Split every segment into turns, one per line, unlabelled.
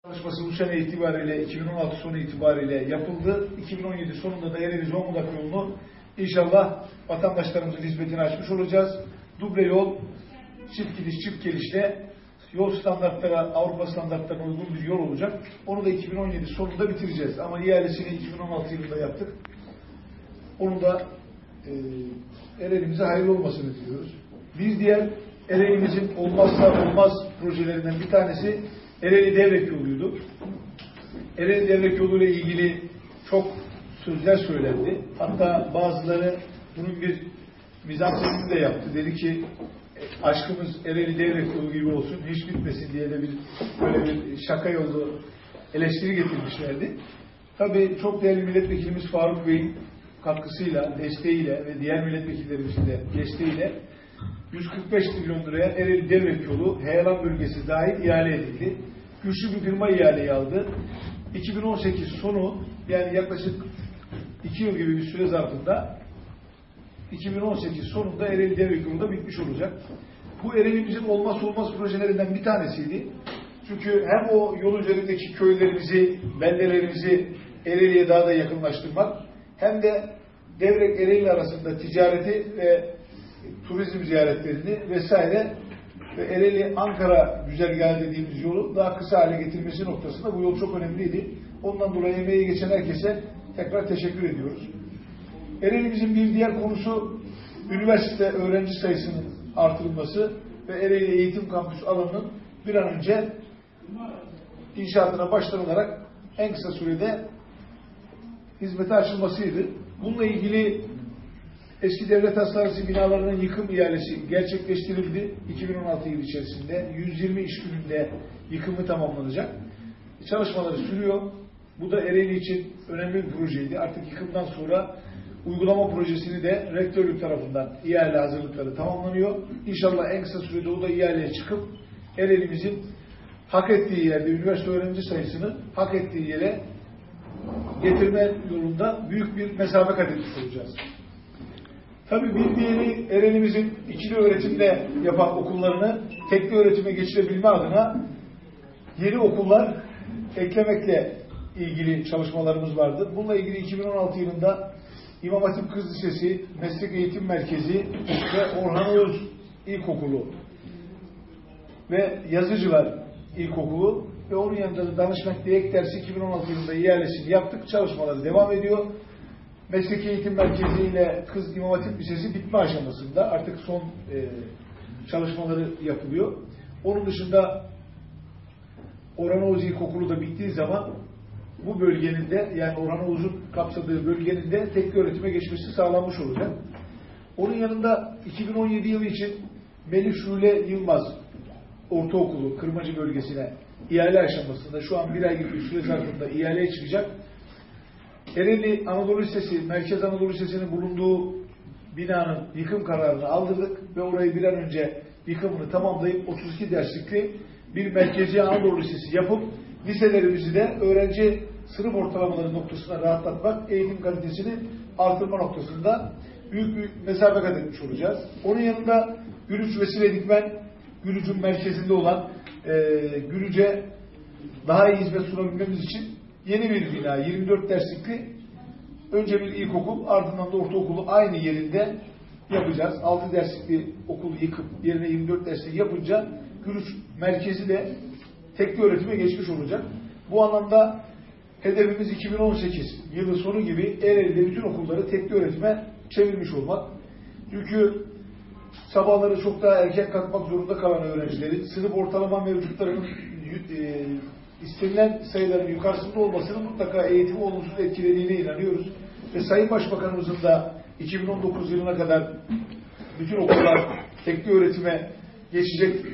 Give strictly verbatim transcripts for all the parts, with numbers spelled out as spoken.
Çalışması bu sene itibariyle iki bin on altı sonu itibariyle yapıldı. iki bin on yedi sonunda da Ereğli Zonguldak yolunu inşallah vatandaşlarımızın hizmetine açmış olacağız. Duble yol, çift gidiş, çift gelişle yol standartlara, Avrupa standartlarına uygun bir yol olacak. Onu da iki bin on yedi sonunda bitireceğiz. Ama ihalesini iki bin on altı yılında yaptık. Onu da e, Ereğli'mize hayırlı olmasını diliyoruz. Bir diğer Ereğli'mizin olmazsa olmaz projelerinden bir tanesi Ereğli Devrek yoluydu. Ereğli Devrek yolu ile ilgili çok sözler söylendi. Hatta bazıları bunun bir mizansesini de yaptı. Dedi ki aşkımız Ereğli Devrek yolu gibi olsun, hiç bitmesin diye de bir böyle bir şaka yolu eleştiri getirmişlerdi. Tabii çok değerli milletvekilimiz Faruk Bey'in katkısıyla, desteğiyle ve diğer milletvekillerimizin de desteğiyle yüz kırk beş milyon liraya Ereğli Devrek yolu Heyelan bölgesi dahil ihale edildi. Güçlü bir firma ihaleyi aldı. iki bin on sekiz sonu, yani yaklaşık iki yıl gibi bir süre zarfında iki bin on sekiz sonunda Ereğli Devrek yolu da bitmiş olacak. Bu Ereğli'mizin olmazsa olmaz projelerinden bir tanesiydi. Çünkü hem o yol üzerindeki köylerimizi, beldelerimizi Ereğli'ye daha da yakınlaştırmak, hem de Devrek Ereğli arasında ticareti ve turizm ziyaretlerini vesaire ve Ereğli Ankara güzergahı dediğimiz yolu daha kısa hale getirmesi noktasında bu yol çok önemliydi. Ondan dolayı emeği geçen herkese tekrar teşekkür ediyoruz. Ereğli'mizin bir diğer konusu üniversite öğrenci sayısının artırılması ve Ereğli Eğitim Kampüsü alanının bir an önce inşaatına başlanılarak en kısa sürede hizmete açılmasıydı. Bununla ilgili eski devlet hastanesi binalarının yıkım ihalesi gerçekleştirildi. iki bin on altı yılı içerisinde yüz yirmi iş gününde yıkımı tamamlanacak. Çalışmaları sürüyor. Bu da Ereğli için önemli bir projeydi. Artık yıkımdan sonra uygulama projesini de rektörlük tarafından ihale hazırlıkları tamamlanıyor. İnşallah en kısa sürede o da ihaleye çıkıp Ereğli'mizin hak ettiği yerde üniversite öğrenci sayısını hak ettiği yere getirme yolunda büyük bir mesafe kat etmiş olacağız. Tabii bir diğeri Ereğli'mizin ikili öğretimde yapan okullarını tekli öğretime geçirebilme adına yeni okullar eklemekle ilgili çalışmalarımız vardı. Bununla ilgili iki bin on altı yılında İmam Hatip Kız Lisesi, Meslek Eğitim Merkezi ve Orhan Oğuz İlkokulu ve Yazıcılar İlkokulu ve onun yanında da Danışmak Diyek Dersi iki bin on altı yılında ihalesini yaptık. Çalışmaları devam ediyor. Mesleki Eğitim Merkezi ile Kız İmam Hatip Lisesi bitme aşamasında. Artık son e, çalışmaları yapılıyor. Onun dışında Orhan Oğuz İlkokulu da bittiği zaman bu bölgenin de, yani Orhan Oğuz'un kapsadığı bölgenin de tekli öğretime geçmesi sağlanmış olacak. Onun yanında iki bin on yedi yılı için Melih Şule Yılmaz Ortaokulu Kırmacı bölgesine ihale aşamasında şu an bir ay gibi bir süre zarfında ihaleye çıkacak. Ereğli Anadolu Lisesi, Merkez Anadolu Lisesi'nin bulunduğu binanın yıkım kararını aldırdık ve orayı bir an önce yıkımını tamamlayıp otuz iki derslikli bir Merkezi Anadolu Lisesi yapıp liselerimizi de öğrenci sınıf ortalamaları noktasına rahatlatmak, eğitim kalitesini artırma noktasında büyük bir mesafe kat etmiş olacağız. Onun yanında Gülüç Vesile Dikmen, Gülüç'ün merkezinde olan e, Gülüç'e daha iyi hizmet sunabilmemiz için yeni bir bina, yirmi dört derslikli, önce bir ilkokul, ardından da ortaokulu aynı yerinde yapacağız. altı derslikli okulu yıkıp yerine yirmi dört derslik yapınca Gülüç merkezi de tekli öğretime geçmiş olacak. Bu anlamda hedefimiz iki bin on sekiz yılı sonu gibi Ereğli'de bütün okulları tekli öğretime çevirmiş olmak. Çünkü sabahları çok daha erken kalkmak zorunda kalan öğrencilerin sınıf ortalama mevcutlarının e, istenilen sayıların yukarısında olmasının mutlaka eğitimi olumsuz etkilediğine inanıyoruz. Ve Sayın Başbakanımızın da iki bin on dokuz yılına kadar bütün okullar tekli öğretime geçecek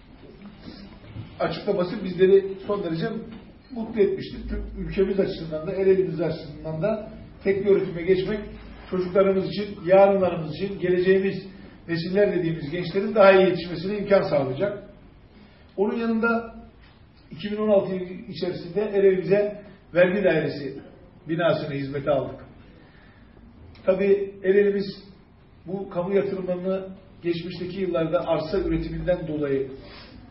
açıklaması bizleri son derece mutlu etmiştir. Tüm ülkemiz açısından da, Ereğli'miz açısından da tekli öğretime geçmek çocuklarımız için, yarınlarımız için, geleceğimiz nesiller dediğimiz gençlerin daha iyi yetişmesine imkan sağlayacak. Onun yanında iki bin on altı yılı içerisinde Ereğli'mize vergi dairesi binasını hizmete aldık. Tabii Ereğli'miz bu kamu yatırımlarını geçmişteki yıllarda arsa üretiminden dolayı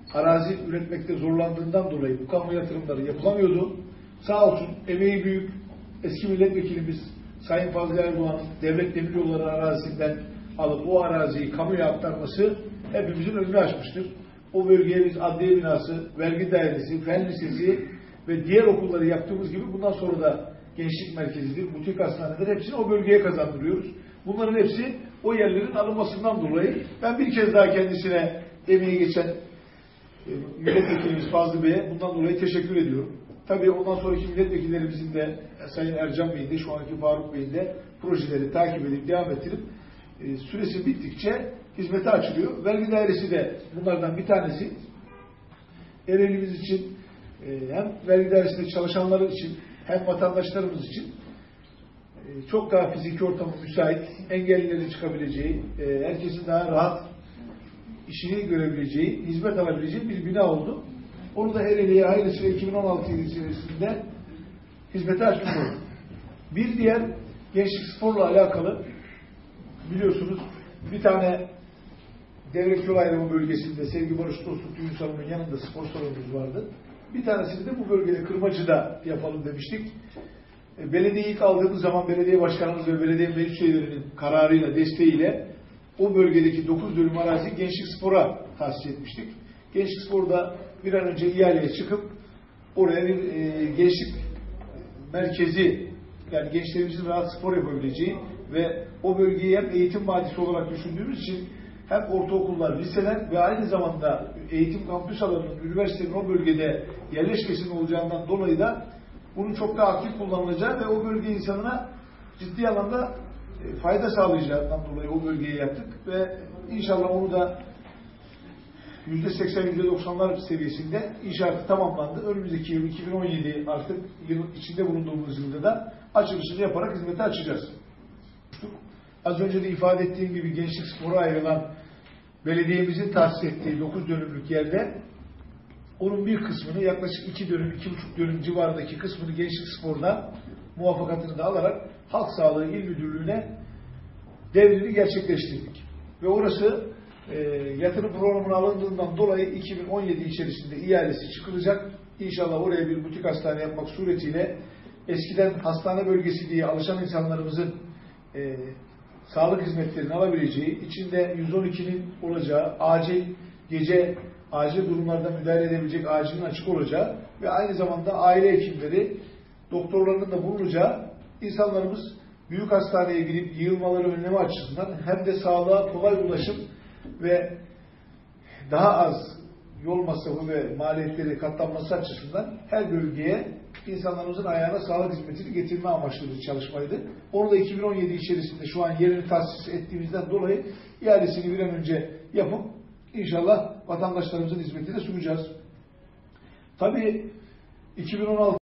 arazi üretmekte zorlandığından dolayı bu kamu yatırımları yapılamıyordu. Sağ olsun emeği büyük eski milletvekilimiz Sayın Fazlı Erdoğan'ın Devlet Demiryolları arazisinden alıp o araziyi kamuya aktarması hepimizin önünü açmıştır. O bölgeye biz adliye binası, vergi dairesi, fen lisesi ve diğer okulları yaptığımız gibi bundan sonra da gençlik merkezidir, butik hastaneler hepsini o bölgeye kazandırıyoruz. Bunların hepsi o yerlerin alınmasından dolayı ben bir kez daha kendisine emeği geçen e, milletvekilimiz Fazlı Bey'e bundan dolayı teşekkür ediyorum. Tabii ondan sonraki milletvekillerimizin de Sayın Ercan Bey'in de şu anki Faruk Bey'in de projeleri takip edip devam ettirip e, süresi bittikçe hizmete açılıyor. Vergi dairesi de bunlardan bir tanesi. Ereğlimiz için e, hem vergi dairesinde çalışanları için hem vatandaşlarımız için e, çok daha fiziki ortamı müsait, engellilerin çıkabileceği, e, herkesin daha rahat işini görebileceği, hizmet alabileceği bir bina oldu. Onu da Ereğli'ye hayırlısıyla iki bin on altı yılı içerisinde hizmete açmış olduk. Bir diğer gençlik sporla alakalı biliyorsunuz bir tane Devrek Yol Ayrımı bölgesinde Sevgi Barış Dostluk Düğün Salonu'nun yanında spor salonumuz vardı. Bir tanesini de bu bölgede Kırmacı'da yapalım demiştik. E, belediye ilk aldığımız zaman belediye başkanımız ve belediye meclis üyelerinin kararıyla, desteğiyle o bölgedeki dokuz dönüm arazi Gençlik Spor'a tahsis etmiştik. Gençlik Spor'da bir an önce ihaleye çıkıp oraya bir e, gençlik merkezi, yani gençlerimizin rahat spor yapabileceği ve o bölgeyi hem eğitim vadisi olarak düşündüğümüz için hem ortaokullar, liseler ve aynı zamanda eğitim kampüs alanının, üniversitenin o bölgede yerleşkesinin olacağından dolayı da bunun çok daha aktif kullanılacağı ve o bölge insanına ciddi anlamda fayda sağlayacağından dolayı o bölgeye yaptık ve inşallah onu da yüzde seksen yüzde doksanlar seviyesinde inşaatı tamamlandı. Önümüzdeki yıl iki bin on yedi artık yıl içinde bulunduğumuz yılda da açılışını yaparak hizmete açacağız. Az önce de ifade ettiğim gibi gençlik spora ayrılan belediyemizin tahsis ettiği dokuz dönümlük yerde onun bir kısmını yaklaşık iki dönüm, iki buçuk dönüm civarındaki kısmını gençlik sporda muvaffakatını da alarak Halk Sağlığı İl Müdürlüğü'ne devrini gerçekleştirdik. Ve orası e, yatırım programına alındığından dolayı iki bin on yedi içerisinde ihalesi çıkılacak. İnşallah oraya bir butik hastane yapmak suretiyle eskiden hastane bölgesi diye alışan insanlarımızın e, sağlık hizmetlerini alabileceği, içinde yüz on ikinin olacağı, acil, gece acil durumlarda müdahale edebilecek acilin açık olacağı ve aynı zamanda aile hekimleri, doktorlarının da bulunacağı, insanlarımız büyük hastaneye gidip yığılmaları önleme açısından hem de sağlığa kolay ulaşım ve daha az yol masrafı ve maliyetleri katlanması açısından her bölgeye insanlarımızın ayağına sağlık hizmetini getirme amaçlı bir çalışmaydı. Onu da iki bin on yedi içerisinde şu an yerini tahsis ettiğimizden dolayı ihalesini bir an önce yapıp inşallah vatandaşlarımızın hizmetine sunacağız. Tabii iki bin on altı